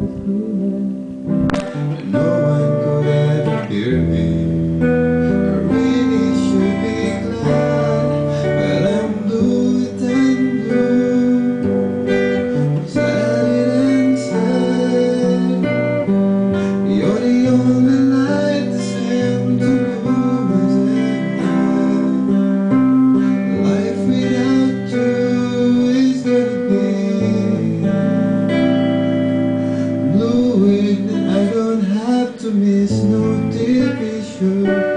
No one could ever hear me. I really should be glad, but I'm blue and blue, sad inside. You're the only light that seems to bloom as life without you is gonna be blue, and I don't have to miss no TV show.